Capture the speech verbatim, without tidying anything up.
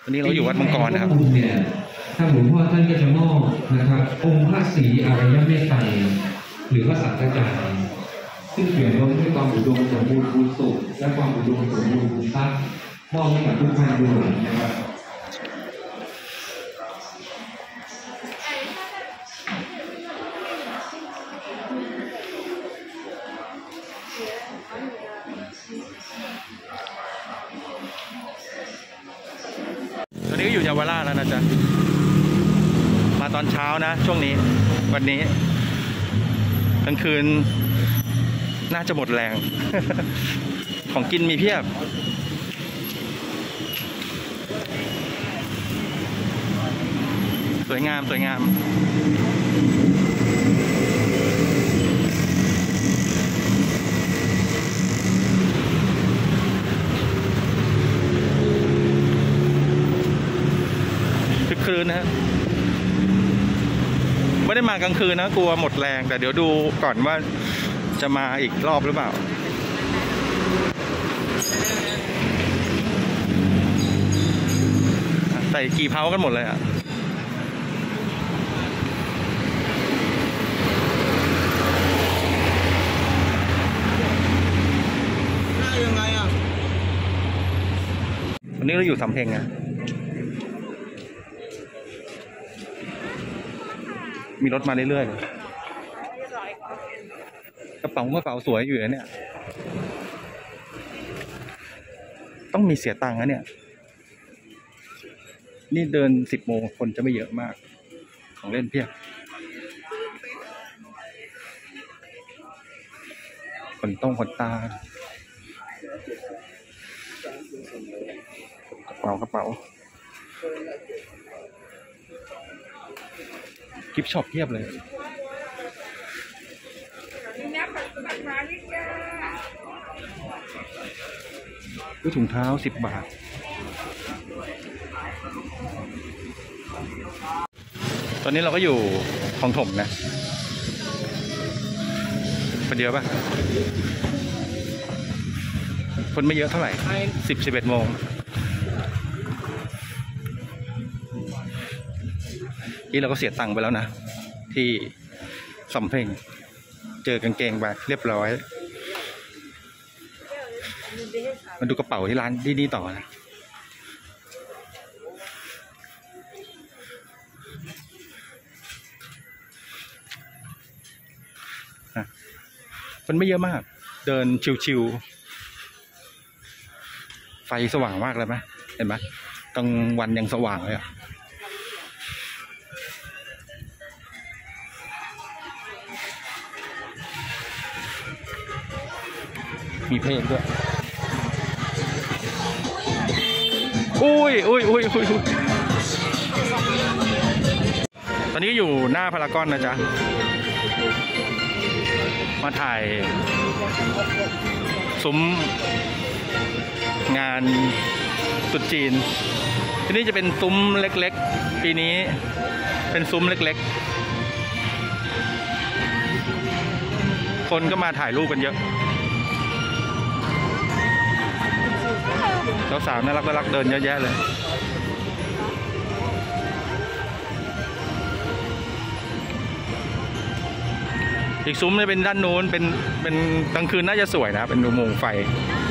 วันนี้เราอยู่วัดมังกรนะครับท่านหลวงพ่อท่านก็จะมอบนะครับองค์พระศรีอริยเมตไตรหรือพระสังฆจารย์ซึ่งเปี่ยมล้นด้วยความอุดมสมบูรณ์บุญสุขและความอุดมสมบูรณ์บุญทรัพย์มอบให้กับทุกท่านด้วยนะครับตอนนี้ก็อยู่เยาวราชแล้วนะจ๊ะมาตอนเช้านะช่วงนี้วันนี้กลางคืนน่าจะหมดแรง ของกินมีเพียบสวยงามสวยงามคึกคืนนะฮะไม่ได้มากลางคืนนะกลัวหมดแรงแต่เดี๋ยวดูก่อนว่าจะมาอีกรอบหรือเปล่าใส่กี่เผากันหมดเลยอ่ะยังไงอ่ะวันนี้เราอยู่สำเพ็งนะมีรถมาเรื่อยๆกระเป๋ากระเป๋าสวยอยู่เนี่ยต้องมีเสียตังค์นะเนี่ยนี่เดินสิบโมงคนจะไม่เยอะมากของเล่นเพียบขนต้งขนตากระเป๋ากระเป๋ากิฟต์ช็อปเพียบเลยด้วยถุงเท้าสิบบาทตอนนี้เราก็อยู่คลองถมนะคนเดียวป่ะคนไม่เยอะเท่าไหร่สิบสิบเอ็ดโมงนี่เราก็เสียตังค์ไปแล้วนะที่สำเพ็งเจอกางเกงไปเรียบร้อยมาดูกระเป๋าที่ร้านดีๆต่อนะมันไม่เยอะมากเดินชิวๆไฟสว่างมากเลยไหมเห็นไหมกลางวันยังสว่างเลยอ่ะมีเพลงด้วยอุ้ยอุ้ยอุ้ยอุ้ยตอนนี้อยู่หน้าพารากอนนะจ๊ะมาถ่ายซุ้มงานตรุษจีนที่นี่จะเป็นซุ้มเล็กๆปีนี้เป็นซุ้มเล็กๆคนก็มาถ่ายรูปกันเยอะสาวๆน่ารักน่ารักเดินเยอะแยะเลยอีกซุ้มจะเป็นด้านโน้นเป็นเป็นกลางคืนน่าจะสวยนะเป็นอุโมงค์ไฟ